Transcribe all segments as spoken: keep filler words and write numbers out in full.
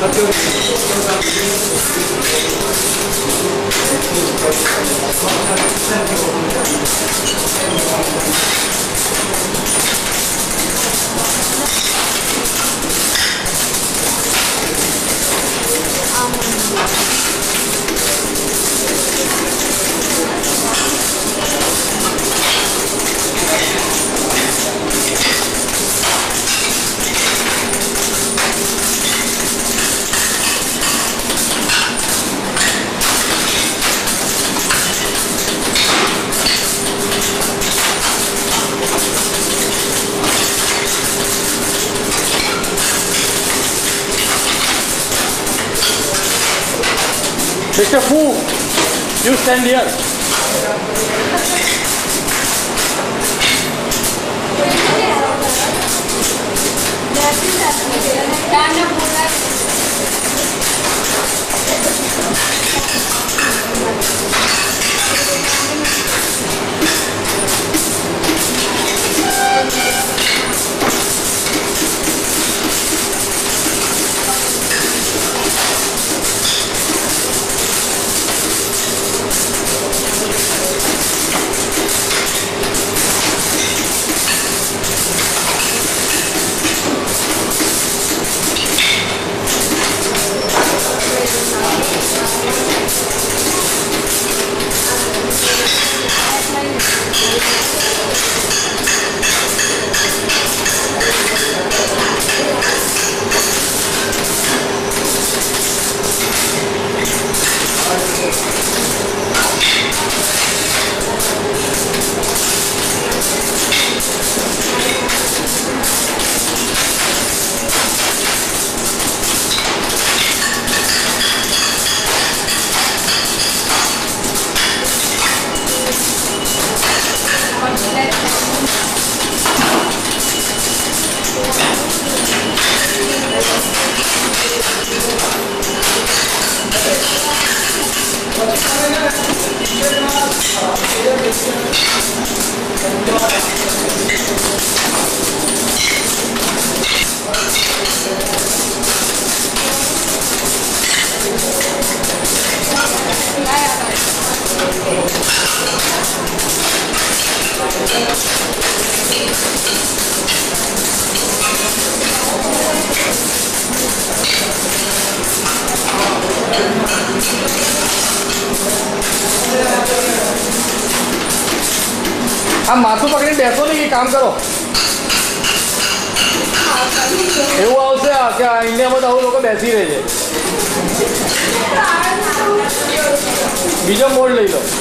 Mister Fu, you stand here. આમ માથું પકડીને બેસો ને એ કામ કરો એવું આવશે કે ઇન્ડિયામાં તો આવું લોકો બેસી રહે છે બીજો મોડ લઈ લો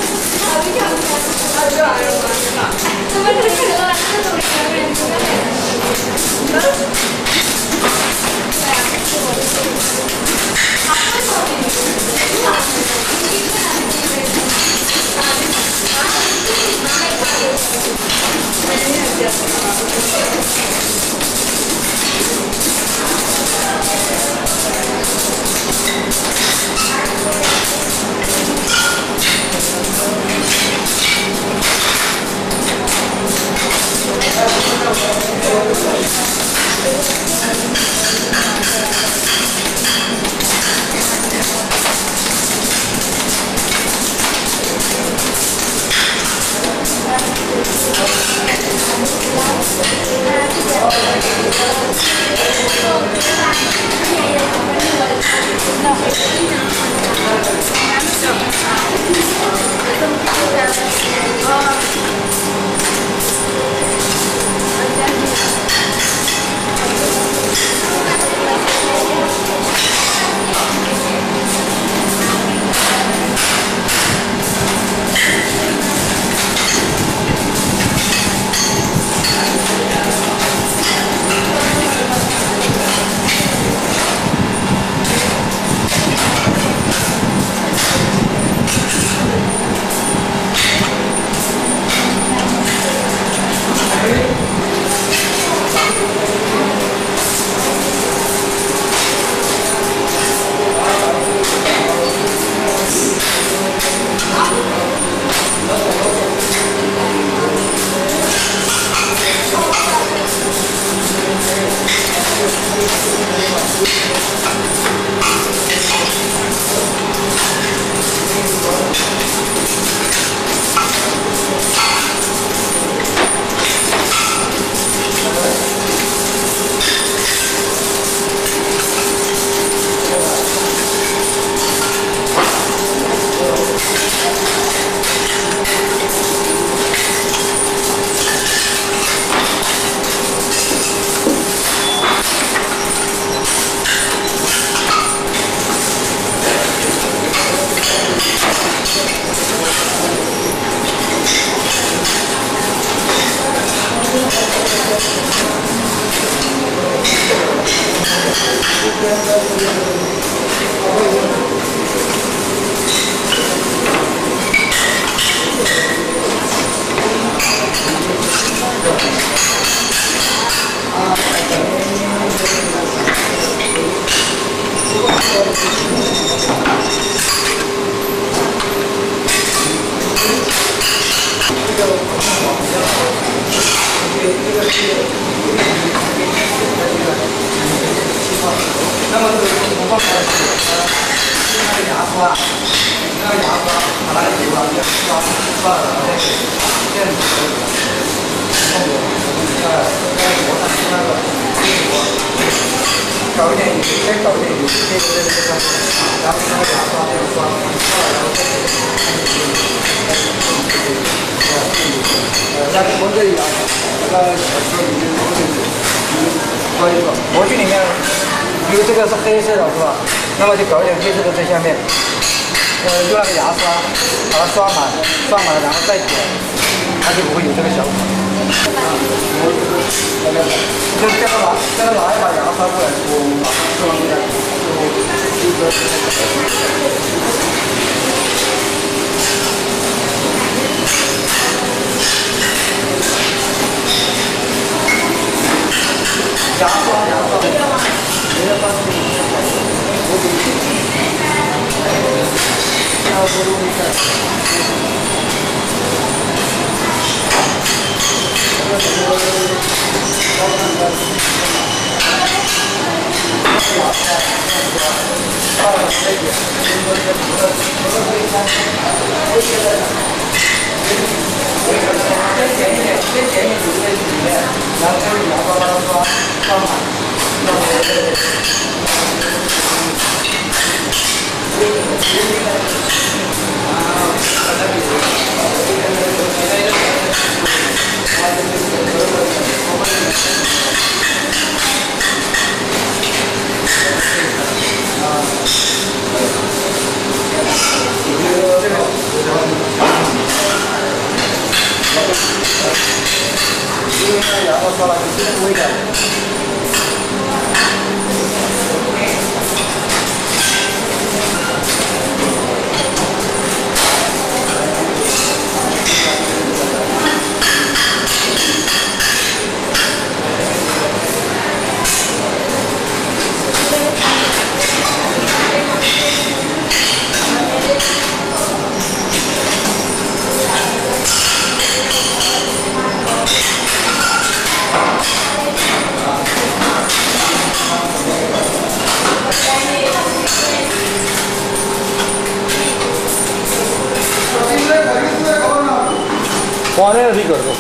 Thank you. 那么这个从放开始，呃，用那个牙刷，那个牙刷把那个油啊，要刷刷了，然后这样子可以了。然后我呃在锅上用那个电锅，搞一点油，先搞一点油，这个这个这个，然后用那个牙刷这样刷，刷了然后再给它呃，那个模具里啊，那个小车里面模具，刷一个模具里面。 因为这个是黑色的，是吧？那么就搞一点黑色的在下面，呃，用那个牙刷把它刷满，刷满了然后再卷，它就不会有这个小孔。就这个拿这个拿一把牙刷过来，我马上刷一下，就牙刷牙刷。 没有关系，我给你。然后我弄一下。这个什么？高看的。牙刷，到了这里，我这个这个这个可以看，我觉得，我觉得先剪一点，先剪一点油在里面，然后再用牙刷把它刷刷满。 那我这个，因为那牙刷刷了就更微点。 哇，那个挺可惜。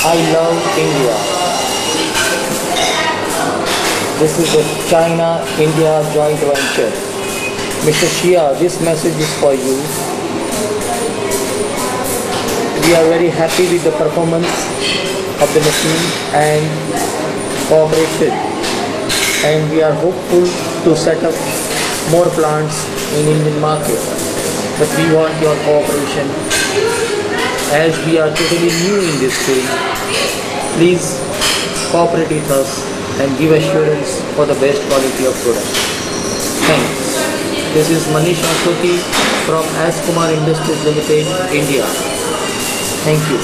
I love India. This is a China-India joint venture. Mister Shia, this message is for you. We are very happy with the performance of the machine and cooperation, and we are hopeful to set up more plants in Indian market. But we want your cooperation as we are totally new in this field. Please cooperate with us and give assurance for the best quality of product. Thanks. This is Manish Ashoti from S Kumar Industries Limited, India. Thank you.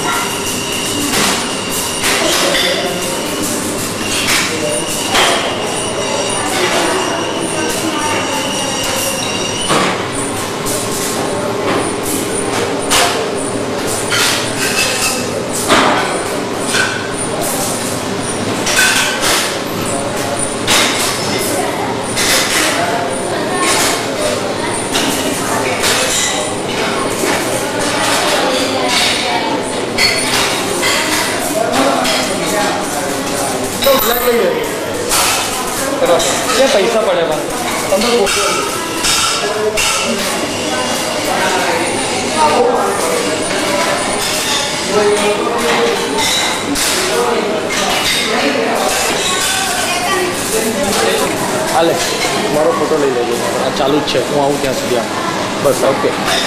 ये पैसा पड़ेगा पंद्रह હાલે મારો photo લઈ લેજો. આ ચાલુ જ છે, હું આવું ત્યાં સુધી આમ બસ. ઓકે.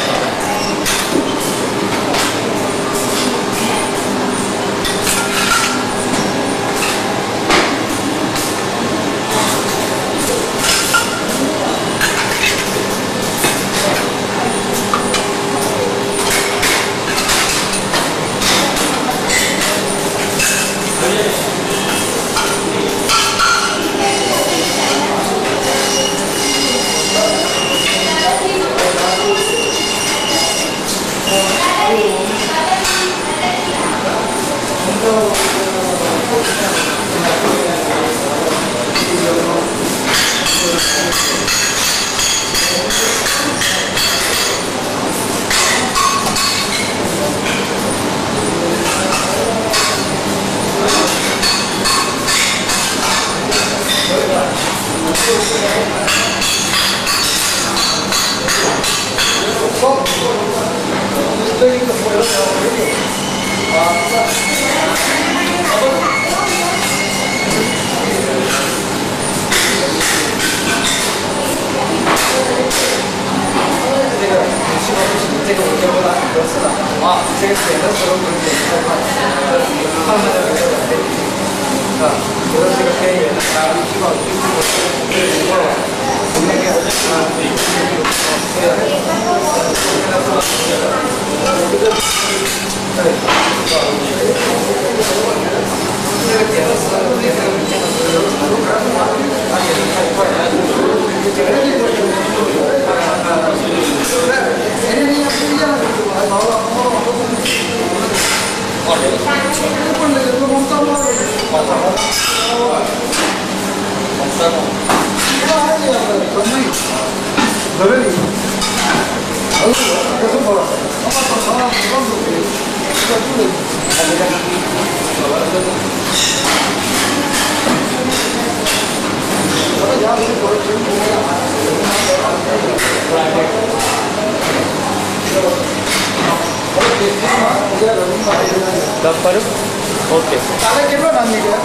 ઓકે. કાલે કેટલો નામ નીકળ્યા?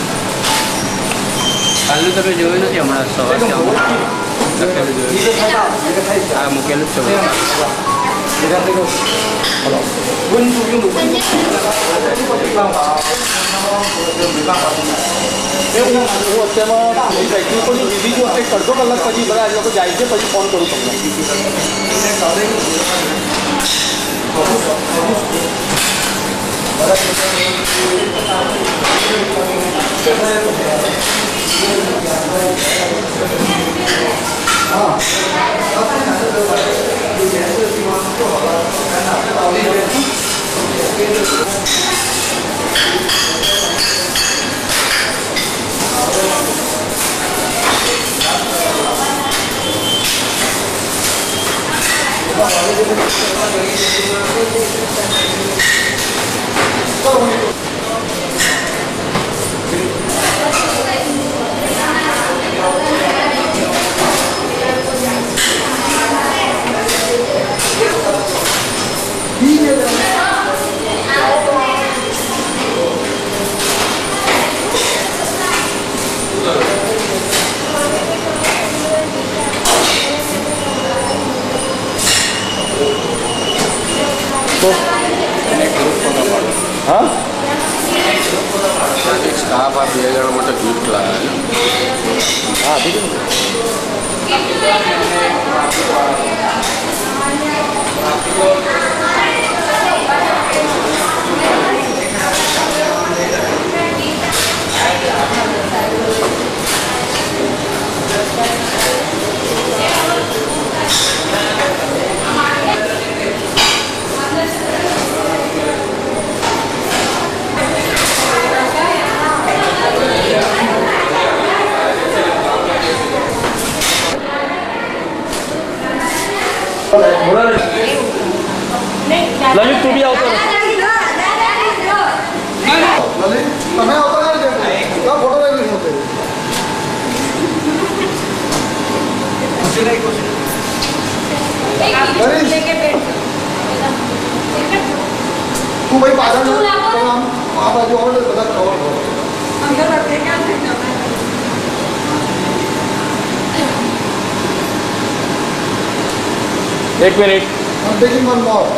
કાલનું તમે જોયું નથી હમણાં સવારે લખેલું જોયું. હા મૂકેલું જ છે. 温度用的温度，没办法，没办法。 એ હું હું અત્યારમાં પ્રેક્ટિકલી દીધી છું. એક અડધો કલાક પછી બધા આ લોકો જાય છે, પછી ફોન કરું તમને. हाँ स्टाफ आप ये जरा मतलब गिफ्ट लाया है हाँ ठीक है ललित तू भी आओ तो ललित તમે આવતા ના છે તો ફોટો લઈ લીધો તે कुछ नहीं कुछ नहीं लेके बैठ तू भाई पागल ना तो हम आप बाजू और बता कवर करो अंदर रखे क्या देखना एक minute I'm taking one more.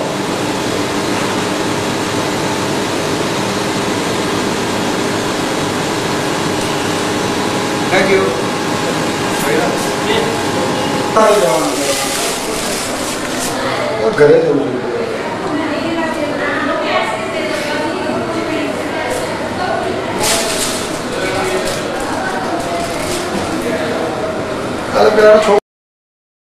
Thank you. और घरे तो अरे मेरा छोड़